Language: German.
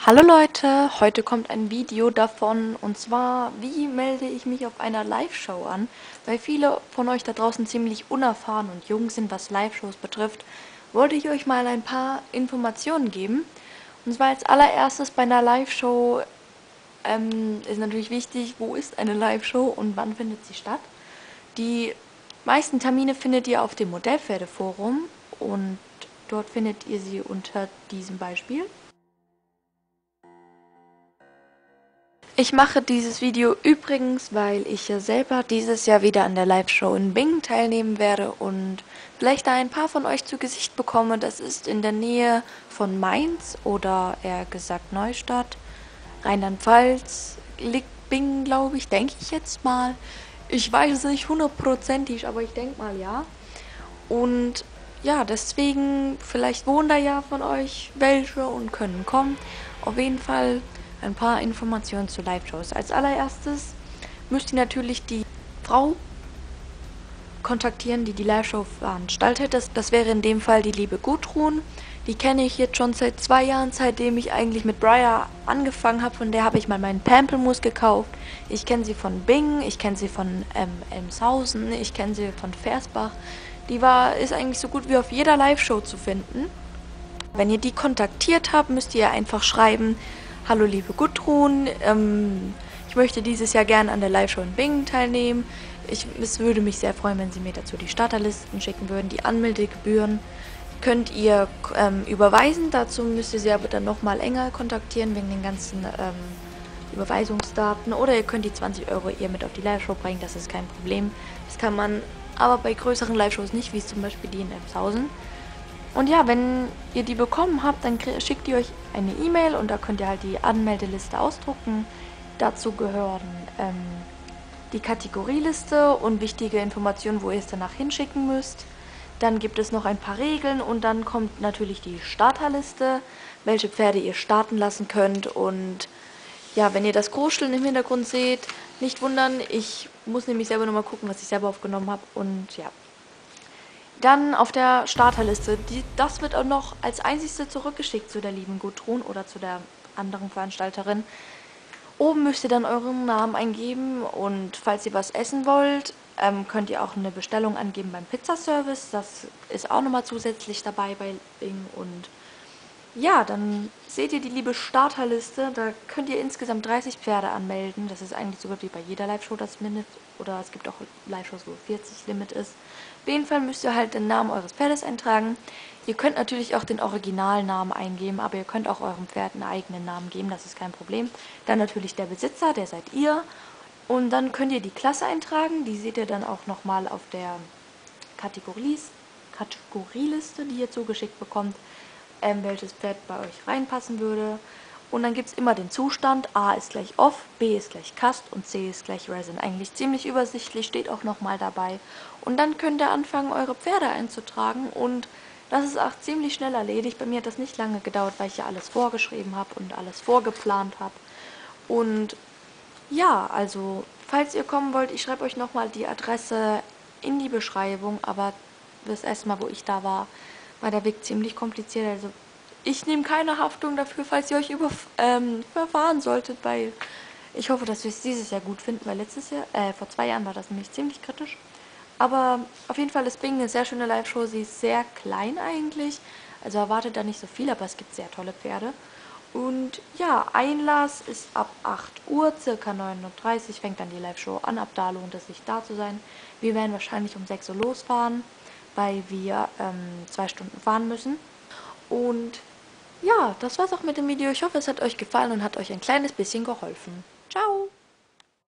Hallo Leute, heute kommt ein Video davon und zwar, wie melde ich mich auf einer Live-Show an, weil viele von euch da draußen ziemlich unerfahren und jung sind, was Live-Shows betrifft, wollte ich euch mal ein paar Informationen geben. Und zwar als allererstes bei einer Live-Show ist natürlich wichtig, wo ist eine Live-Show und wann findet sie statt. Die meisten Termine findet ihr auf dem Modellpferdeforum und dort findet ihr sie unter diesem Beispiel. Ich mache dieses Video übrigens, weil ich ja selber dieses Jahr wieder an der Live-Show in Bingen teilnehmen werde und vielleicht da ein paar von euch zu Gesicht bekomme. Das ist in der Nähe von Mainz oder eher gesagt Neustadt, Rheinland-Pfalz, liegt Bingen, glaube ich, denke ich jetzt mal. Ich weiß es nicht hundertprozentig, aber ich denke mal ja. Und ja, deswegen, vielleicht wohnen da ja von euch welche und können kommen. Auf jeden Fall ein paar Informationen zu Live-Shows. Als allererstes müsst ihr natürlich die Frau kontaktieren, die die Live-Show veranstaltet. Das wäre in dem Fall die liebe Gudrun. Die kenne ich jetzt schon seit 2 Jahren, seitdem ich eigentlich mit Briar angefangen habe. Von der habe ich mal meinen Pampelmus gekauft. Ich kenne sie von Bingen, ich kenne sie von Elmshausen, ich kenne sie von Versbach. Ist eigentlich so gut wie auf jeder Live-Show zu finden. Wenn ihr die kontaktiert habt, müsst ihr einfach schreiben: Hallo liebe Gudrun, ich möchte dieses Jahr gerne an der Live-Show in Bingen teilnehmen. Es würde mich sehr freuen, wenn Sie mir dazu die Starterlisten schicken würden. Die Anmeldegebühren könnt ihr überweisen. Dazu müsst ihr sie aber dann nochmal enger kontaktieren wegen den ganzen Überweisungsdaten. Oder ihr könnt die 20 Euro ihr mit auf die Live-Show bringen, das ist kein Problem. Das kann man aber bei größeren Live-Shows nicht, wie zum Beispiel die in Elmshausen. Und ja, wenn ihr die bekommen habt, dann schickt ihr euch eine E-Mail und da könnt ihr halt die Anmeldeliste ausdrucken. Dazu gehören die Kategorieliste und wichtige Informationen, wo ihr es danach hinschicken müsst. Dann gibt es noch ein paar Regeln und dann kommt natürlich die Starterliste, welche Pferde ihr starten lassen könnt. Und ja, wenn ihr das Gruscheln im Hintergrund seht, nicht wundern, ich muss nämlich selber nochmal gucken, was ich selber aufgenommen habe. Und ja, dann auf der Starterliste, das wird auch noch als einzigste zurückgeschickt zu der lieben Gudrun oder zu der anderen Veranstalterin. Oben müsst ihr dann euren Namen eingeben und falls ihr was essen wollt, könnt ihr auch eine Bestellung angeben beim Pizzaservice. Das ist auch nochmal zusätzlich dabei bei Bing. Und ja, dann seht ihr die liebe Starterliste. Da könnt ihr insgesamt 30 Pferde anmelden. Das ist eigentlich sogar wie bei jeder Live-Show das Limit. Oder es gibt auch Live-Shows, wo 40 Limit ist. Auf jeden Fall müsst ihr halt den Namen eures Pferdes eintragen. Ihr könnt natürlich auch den Originalnamen eingeben, aber ihr könnt auch eurem Pferd einen eigenen Namen geben, das ist kein Problem. Dann natürlich der Besitzer, der seid ihr. Und dann könnt ihr die Klasse eintragen, die seht ihr dann auch nochmal auf der Kategorieliste, die ihr zugeschickt bekommt, welches Pferd bei euch reinpassen würde. Und dann gibt es immer den Zustand. A ist gleich Off, B ist gleich Cast und C ist gleich Resin. Eigentlich ziemlich übersichtlich, steht auch nochmal dabei. Und dann könnt ihr anfangen, eure Pferde einzutragen. Und das ist auch ziemlich schnell erledigt. Bei mir hat das nicht lange gedauert, weil ich ja alles vorgeschrieben habe und alles vorgeplant habe. Und ja, also, falls ihr kommen wollt, ich schreibe euch nochmal die Adresse in die Beschreibung. Aber das erste Mal, wo ich da war der Weg ziemlich kompliziert. Also ich nehme keine Haftung dafür, falls ihr euch verfahren solltet, weil ich hoffe, dass wir es dieses Jahr gut finden, weil vor 2 Jahren war das nämlich ziemlich kritisch. Aber auf jeden Fall ist Bing eine sehr schöne Live-Show. Sie ist sehr klein eigentlich, also erwartet da nicht so viel, aber es gibt sehr tolle Pferde. Und ja, Einlass ist ab 8 Uhr, circa 9:30 Uhr fängt dann die Live-Show an. Ab da lohnt es sich da zu sein. Wir werden wahrscheinlich um 6 Uhr losfahren, weil wir 2 Stunden fahren müssen. Und ja, das war's auch mit dem Video. Ich hoffe, es hat euch gefallen und hat euch ein kleines bisschen geholfen.